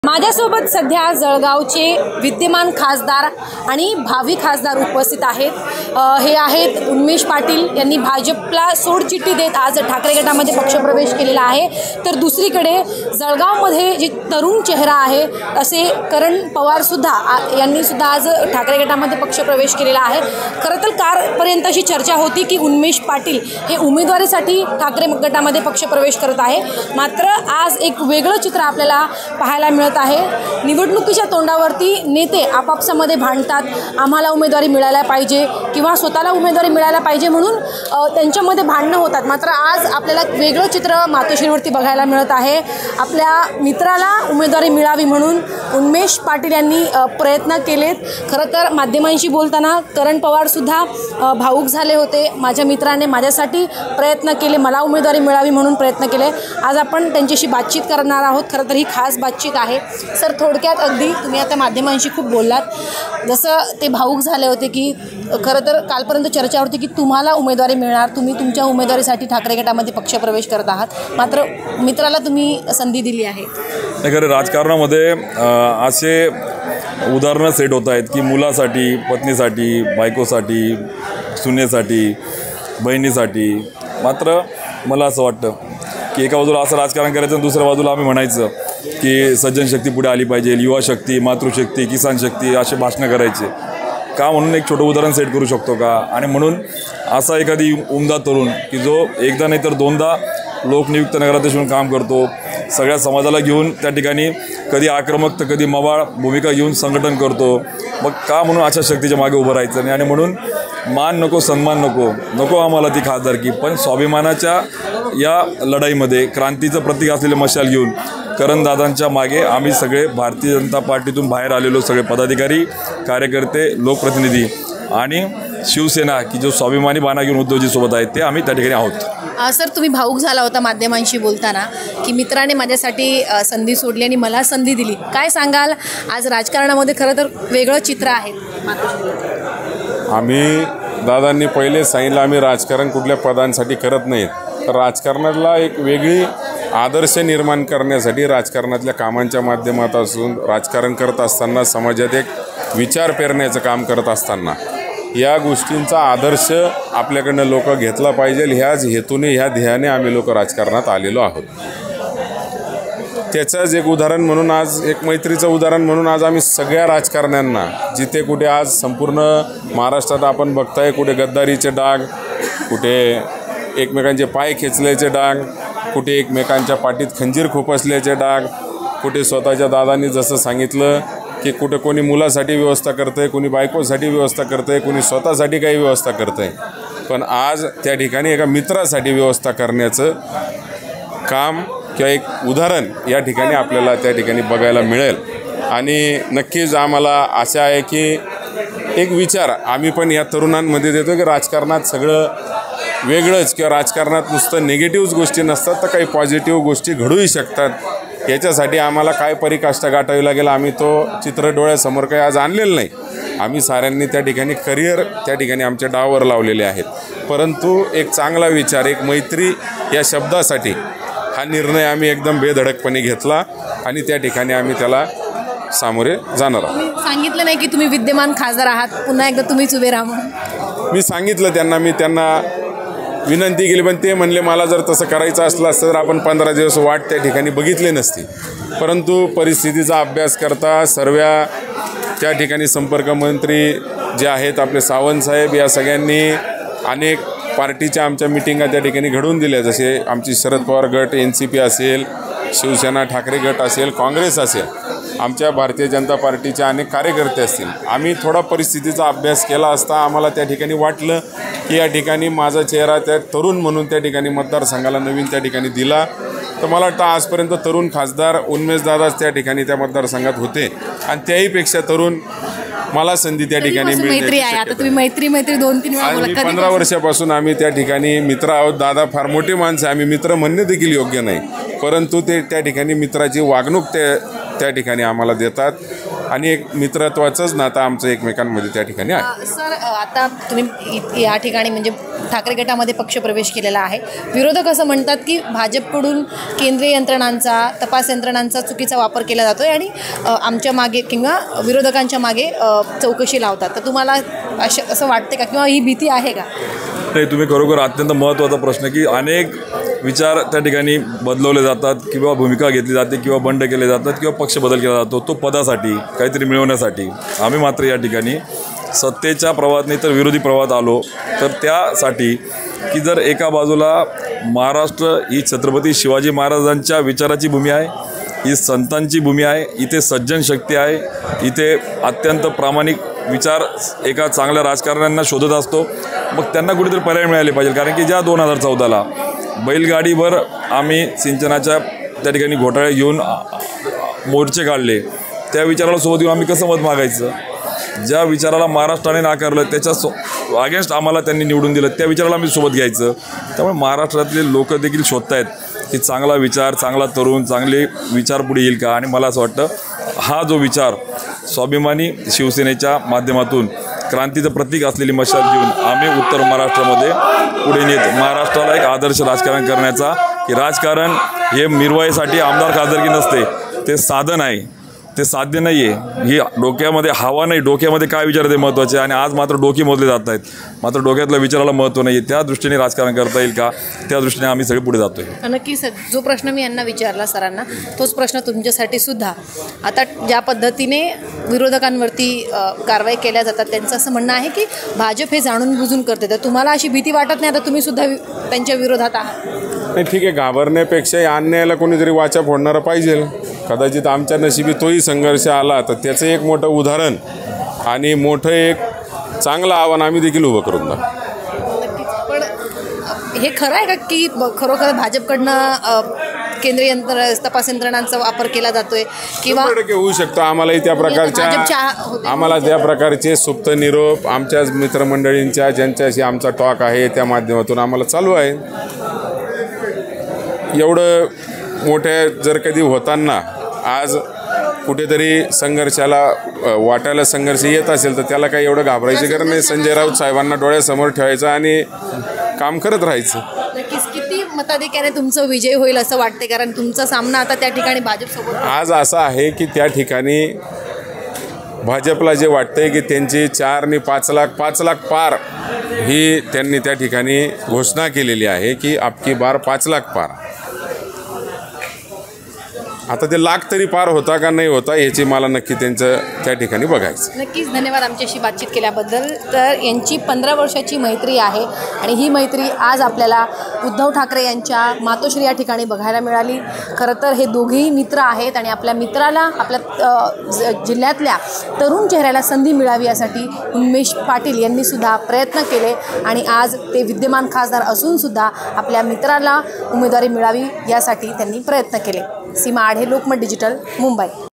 माझ्यासोबत सध्या जळगावचे विद्यमान खासदार आणि भावी खासदार उपस्थित आहेत। हे आहेत उन्मेष पाटील यांनी भाजपला सोडचिठ्ठी देत आज ठाकरे गटामध्ये पक्षप्रवेश केलेला आहे। तर दुसरीकडे जळगावमध्ये जे तरुण चेहरा आहे असे करण पवार सुद्धा यांनी सुद्धा आज ठाकरे गटामध्ये पक्षप्रवेश केलेला आहे। खरं तर कालपर्यंत अशी चर्चा होती की उन्मेष पाटील हे उमेदवारीसाठी ठाकरे गटामध्ये पक्षप्रवेश करत आहे, मात्र आज एक वेगळं चित्र आपल्याला पाहायला मिळत आहे। निवडणुकीच्या तोंडावरती नेते आपापसामध्ये भांडतात, आम्हाला उमेदवारी मिळायला पाहिजे किंवा स्वतःला उमेदवारी मिळायला पाहिजे म्हणून त्यांच्यामध्ये भांडणं होतात। मात्र आज आपल्याला वेगळं चित्र मातोश्रीवरती बघायला मिळत आहे। आपल्या मित्राला उमेदवारी मिळावी म्हणून उन्मेष पाटील यांनी प्रयत्न केलेत। खरं तर माध्यमांशी बोलताना करण पवार सुद्धा भावूक झाले होते। माझ्या मित्राने माझ्यासाठी प्रयत्न केले, मला उमेदवारी मिळावी म्हणून प्रयत्न केले। आज आपण त्यांच्याशी बातचीत करणार आहोत। खरं तर ही खास बातचीत आहे। सर, थोडक्यात अगदी तुम्ही आता माध्यमांशी खूप बोललात, जसं ते भावूक झाले होते की खरं तर कालपर्यंत चर्चा होती की तुम्हाला उमेदवारी मिळणार, तुम्ही तुमच्या उमेदवारीसाठी ठाकरे गटामध्ये पक्षप्रवेश करत आहात, मात्र मित्राला तुम्ही संधी दिली आहे। खरं राजकारणामध्ये असे उदाहरणं सेट होत आहेत की मुलासाठी, पत्नीसाठी, बायकोसाठी, सुनेसाठी, बहिणीसाठी। मात्र मला असं वाटतं की एका बाजूला असं राजकारण करायचं आणि दुसऱ्या बाजूला आम्ही म्हणायचं की सज्जन शक्ती पुढे आली पाहिजे, युवा शक्ती, मातृशक्ती, किसान शक्ती असे भाषणं करायचे का म्हणून एक छोटं उदाहरण सेट करू शकतो का? आणि म्हणून असा एखादी उमदा तरुण की जो एकदा नाही तर दोनदा लोकनियुक्त नगराध्यक्ष म्हणून काम करतो, सगळ्या समाजाला घेऊन त्या ठिकाणी कधी आक्रमक तर कधी मवाळ भूमिका घेऊन संघटन करतो, मग का म्हणून अशा शक्तीच्या मागे उभं राहायचं नाही? आणि म्हणून मान नको, सन्मान नको आम्हाला ती खासदारकी, पण स्वाभिमानाच्या या लढाईमध्ये क्रांतीचं प्रतीक असलेले मशाल घेऊन करणदादांच्या मागे आम्ही सगळे भारतीय जनता पार्टीतून बाहेर आलेलो सगळे पदाधिकारी, कार्यकर्ते, लोकप्रतिनिधी आणि शिवसेना की जो स्वाभिमानी बाणा घेऊन उद्धवजीसोबत आहेत ते आम्ही त्या ठिकाणी आहोत। सर, तुम्ही भावूक झाला होता माध्यमांशी बोलताना की मित्राने माझ्यासाठी संधी सोडली आणि मला संधी दिली, काय सांगाल? आज राजकारणामध्ये खरं तर वेगळं चित्र आहे। आम्ही दादांनी पहिले सांगितलं आम्ही राजकारण कुठल्या पदांसाठी करत नाहीत, तर राजकारणाला एक वेगळी आदर्श निर्माण करण्यासाठी राजकारणातल्या कामांच्या माध्यमातून राजकारण करत असताना, समाजात एक विचार पेरण्याचं काम करत असताना या गोष्टींचा आदर्श आपल्याकडनं लोक घेतला पाहिजे, ह्याच हेतूने ह्या ध्येयाने आम्ही लोक राजकारणात आलेलो आहोत। त्याचंच एक उदाहरण म्हणून आज एक मैत्रीचं उदाहरण म्हणून आज आम्ही सगळ्या राजकारण्यांना जिथे कुठे आज संपूर्ण महाराष्ट्रात आपण बघताय, कुठे गद्दारीचे डाग, कुठे एकमेकांचे पाय खेचल्याचे डाग, कुठे एकमेकांच्या पाठीत खंजीर खुपसल्याचे डाग, कुठे स्वतःच्या दादांनी जसं सांगितलं की कुठे कोणी मुलासाठी व्यवस्था करतं आहे, कोणी बायकोसाठी व्यवस्था करतं आहे, कोणी स्वतःसाठी काही व्यवस्था करतं आहे, पण आज त्या ठिकाणी एका मित्रासाठी व्यवस्था करण्याचं काम किंवा एक उदाहरण या ठिकाणी आपल्याला त्या ठिकाणी बघायला मिळेल। आणि नक्कीच आम्हाला आशा आहे की एक विचार आम्ही पण या तरुणांमध्ये देतो की राजकारणात सगळं वेगळंच किंवा राजकारणात नुसतं निगेटिव्ह गोष्टी नसतात, तर काही पॉझिटिव्ह गोष्टी घडूही शकतात। याच्यासाठी आम्हाला काय परिकाष्ठा गाठावी लागेल आम्ही तो चित्र डोळ्यासमोर काही आज आणलेलं नाही। आम्ही साऱ्यांनी त्या ठिकाणी करिअर त्या ठिकाणी आमच्या डावावर लावलेले आहेत, परंतु एक चांगला विचार, एक मैत्री या शब्दासाठी हा निर्णय आम्ही एकदम बेधडकपणे घेतला आणि त्या ठिकाणी आम्ही त्याला सामोरे जाणार आहोत। सांगितलं नाही की तुम्ही विद्यमान खासदार आहात, पुन्हा एकदा तुम्हीच उभे राहा म्हणून? मी सांगितलं त्यांना, मी त्यांना विनंती केली, पण ते म्हणले मला जर तसं करायचं असलं असतं तर आपण 15 दिवस वाट त्या ठिकाणी बघितली नसती। परंतु परिस्थितीचा अभ्यास करता सर्व त्या ठिकाणी संपर्क मंत्री जे आहेत आपले सावंत साहेब या सगळ्यांनी अनेक पार्टीच्या आमच्या मिटिंगा त्या ठिकाणी घडवून दिल्या, जसे आमची शरद पवार गट, NCP असेल, शिवसेना ठाकरे गट असेल, काँग्रेस असेल, आमच्या भारतीय जनता पार्टीचे अनेक कार्यकर्ते असतील। आम्ही थोडा परिस्थितीचा अभ्यास केला असता आम्हाला त्या ठिकाणी वाटलं की या ठिकाणी माझा चेहरा त्या तरुण म्हणून त्या ठिकाणी मतदारसंघाला नवीन त्या ठिकाणी दिला, तर मला वाटतं आजपर्यंत तरुण खासदार उन्मेषदादाच त्या ठिकाणी त्या मतदारसंघात होते आणि त्याहीपेक्षा तरुण मला संधी त्या ठिकाणी मिळते। आता तुम्ही मैत्री 2-3 वेळा 15 वर्षापासून आम्ही त्या ठिकाणी मित्र आहोत। दादा फार मोठे माणसं, आम्ही मित्र म्हणणे देखील योग्य नाही, परंतु ते त्या ठिकाणी मित्राची वागणूक त्या ठिकाणी आम्हाला देतात आणि एक मित्रत्वाचंच नातं आमचं एकमेकांमध्ये त्या ठिकाणी आहे। सर, आता तुम्ही या ठिकाणी म्हणजे ठाकरे गटामध्ये पक्षप्रवेश केलेला आहे. विरोधक असं म्हणतात की भाजपकडून केंद्रीय यंत्रणांचा, तपास यंत्रणांचा चुकीचा वापर केला जातो आहे आणि आमच्या मागे किंवा विरोधकांच्या मागे चौकशी लावतात. तर तुम्हाला असं वाटते का किंवा ही भीती आहे का? नाही, तुम्ही खरोखर अत्यंत महत्त्वाचा प्रश्न की अनेक विचार त्या ठिकाणी बदलवले जातात किंवा भूमिका घेतली जाते किंवा बंड केले जातात किंवा पक्ष बदल केला जातो तो पदासाठी काहीतरी मिळवण्यासाठी. आम्ही मात्र या ठिकाणी सत्तेच्या प्रवाहात नाही तर विरोधी प्रवाहात आलो तर त्यासाठी की जर एका बाजूला महाराष्ट्र ही छत्रपती शिवाजी महाराजांच्या विचाराची भूमी आहे, ही संतांची भूमी आहे, इथे सज्जन शक्ती आहे, इथे अत्यंत प्रामाणिक विचार एका चांगल्या राजकारण्यांना शोधत असतो. मग त्यांना कुठेतरी पर्याय मिळाले पाहिजे. कारण की ज्या 2014ला बैलगाडीवर आम्ही सिंचनाच्या त्या ठिकाणी घोटाळे घेऊन मोर्चे काढले, त्या विचाराला सोबत घेऊन आम्ही कसं मत मागायचं? ज्या विचाराला महाराष्ट्राने नाकारलं त्याच्या अगेन्स्ट आम्हाला त्यांनी निवडून दिलं, त्या विचाराला आम्ही सोबत घ्यायचं. त्यामुळे महाराष्ट्रातले लोक देखील शोधत आहेत की चांगला विचार, चांगला तरुण, चांगले विचार पुढे येईल का. आणि मला असं वाटतं हा जो विचार स्वाभिमानी शिवसेनेच्या माध्यमातून क्रांतीचं प्रतीक असलेली मशाल घेऊन आम्ही उत्तर महाराष्ट्रामध्ये पुढे नेत महाराष्ट्राला एक आदर्श राजकारण करण्याचा, की राजकारण हे मिरवाईसाठी आमदार खासदारकी नसते, ते साधन आहे, ते साध्य नाही आहे. ही डोक्यामध्ये हवा नाही, डोक्यामध्ये काय विचार ते महत्त्वाचे. आणि आज मात्र डोके मोजले जात आहेत, मात्र डोक्यातल्या विचाराला महत्त्व नाही आहे. त्या दृष्टीने राजकारण करता येईल का, त्या दृष्टीने आम्ही सगळे पुढे जातो आहे. नक्कीच जो प्रश्न मी यांना विचारला सरांना तोच प्रश्न तुमच्यासाठी सुद्धा. आता ज्या पद्धतीने विरोधकांवरती कारवाई केल्या जातात त्यांचं असं म्हणणं आहे की भाजप हे जाणून बुजून करते. तर तुम्हाला अशी भीती वाटत नाही आता तुम्ही सुद्धा त्यांच्या विरोधात आहात? नाही, ठीक आहे. घाबरण्यापेक्षा अन्यायाला कोणीतरी वाचा फोडणारं पाहिजे. कदाचित आमच्या नशिबी तोही संघर्ष आला तर त्याचं एक मोठं उदाहरण आणि मोठं एक चांगलं आव्हान आम्ही देखील उभं करून दाखवू. नक्कीच. पण हे खरं आहे का की खरोखर भाजपकडनं केंद्रीय तपास यंत्रणांचा वापर केला जातोय किंवा होऊ शकतं? आम्हालाही त्या प्रकारचे सुप्त निरोप आमच्याच मित्रमंडळींच्या ज्यांच्याशी आमचा टॉक आहे त्या माध्यमातून आम्हाला चालू आहे. एवढं मोठ्या जर कधी होताना आज कुठेतरी संघर्षाला वाटायला संघर्ष येत असेल तर त्याला काही एवढं घाबरायची गरज नाही. संजय राऊत साहेबांना डोळ्यासमोर ठेवायचं आणि काम करत राहायचं. नक्कीच. किती मताधिक्याने तुमचा विजय होईल असं वाटते? कारण तुमचा सामना आता त्या ठिकाणी भाजपसोबत आज असा आहे की त्या ठिकाणी भाजपला जे वाटतंय की त्यांची 4 आणि 5 लाख पार ही त्यांनी त्या ठिकाणी घोषणा केलेली आहे की आपकी बार 5 लाख पार. आता ते लाख तरी पार होता का नाही होता याची मला नक्की त्यांचं त्या ठिकाणी बघायचं. नक्कीच. धन्यवाद आमच्याशी बातचीत केल्याबद्दल. तर यांची 15 वर्षाची मैत्री आहे आणि ही मैत्री आज आपल्याला उद्धव ठाकरे यांच्या मातोश्री या ठिकाणी बघायला मिळाली. खरं तर हे दोघेही मित्र आहेत आणि आपल्या मित्राला आपल्या जिल्ह्यातल्या तरुण चेहऱ्याला संधी मिळावी यासाठी उन्मेष पाटील यांनी सुद्धा प्रयत्न केले आणि आज ते विद्यमान खासदार असूनसुद्धा आपल्या मित्राला उमेदवारी मिळावी यासाठी त्यांनी प्रयत्न केले. सीमा आढे, लोकमत डिजिटल, मुंबई.